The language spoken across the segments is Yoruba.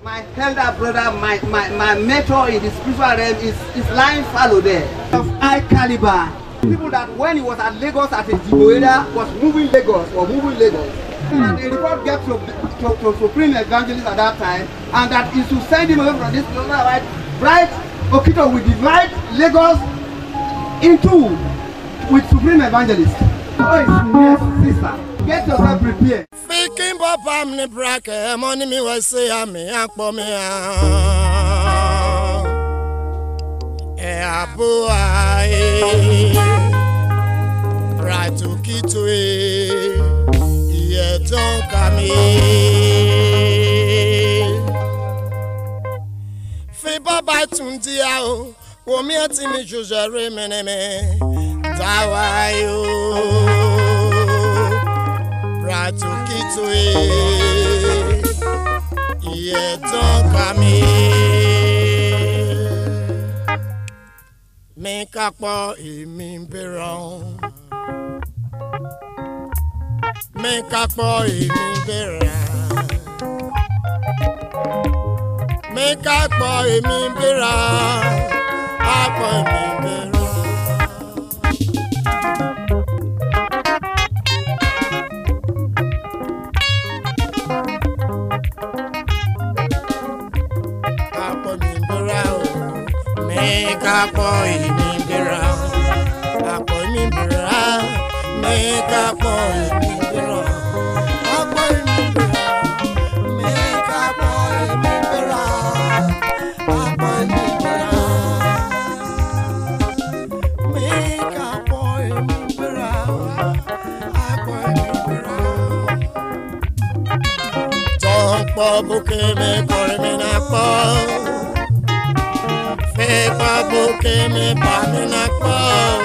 My elder brother, my mentor in the spiritual realm is lying fallow there. Of high caliber. People that when he was at Lagos as a Jiboeda was moving Lagos. And the report gets to Supreme Evangelist at that time, and that is to send him away from this place, right? OKITO will divide Lagos into with Supreme Evangelist. Oh, yes, sister. Get yourself prepared. Faking Papa, I'm the bracket. Money me was say, I'm me, I'm for me. Yeah, boy. Right to OKITO. Yeah, don't come in. Fe Baba Tundiao. Womi ati mi jujere meneme. Dawayo. Right to OKITO, yeah, don't come in. Make up for him, be wrong. Make up for him, be wrong. Make up for him, be wrong. Up for him, be wrong. Make a boy in the round, a boy in the round. Make a boy in the round, a boy in the round. Make a boy in the round, a boy in the round. Make a boy in the round, a boy in the round. Don't bubble me, call me na po. Provoke me, na po.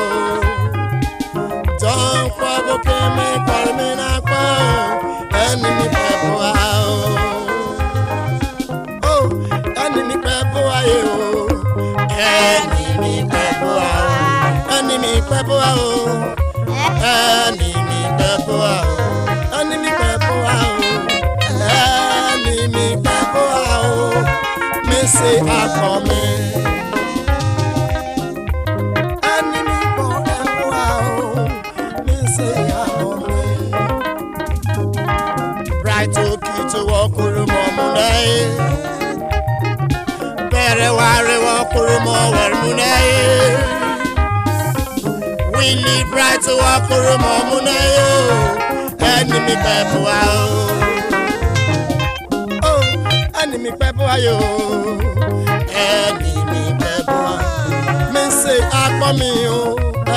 Don't provoke me, na po. Enemy people, oh, enemy people, enemy people, enemy people, enemy people, enemy people, me say I come. Right to OKITO wakurumo munai. Pereware wakurumo munai. We live right to wakurumo munai. Enemy people, oh, enemy people, enemy people. Me say akpo mi o.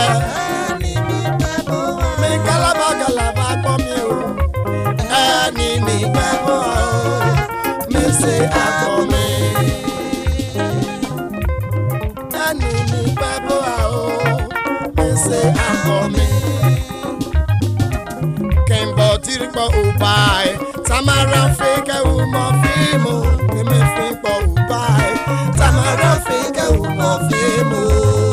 Me galaba akpo mi o. Enemy people, me say akpo me. Enemy people, me say akpo me. Kembo diriko ubai, Tamara fake umo fimo. Me fimpo ubai, Tamara fake umo fimo.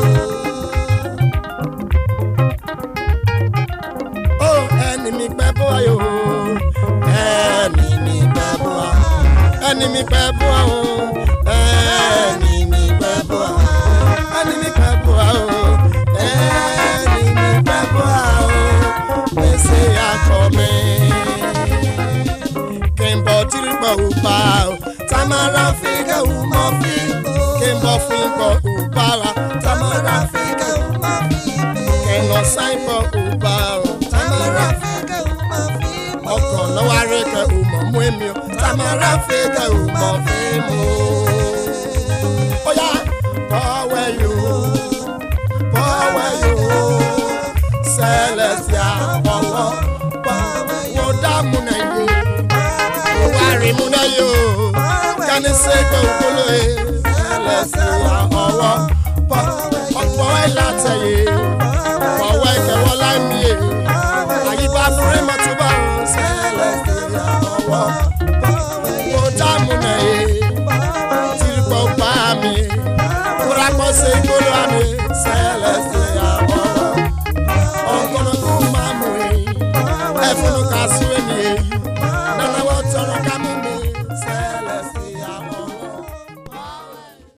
Oh, enemy people, yo. Enemy people, enemy people, enemy people, enemy people, they say I come. Kembo diriko uba, Tamara fika umofi. Kembo fika uba, Tamara fika umofi. Kembo sign uba, Tamara fika umofi. Oko no wareka umomwemio, Tamara fika umofimo. Oya, power you, Celestia, power, woda munayo, wari munayo, kani seko ukolo Celestia, power lataye, power kewola miye, ayiba fure matuba. Celestia,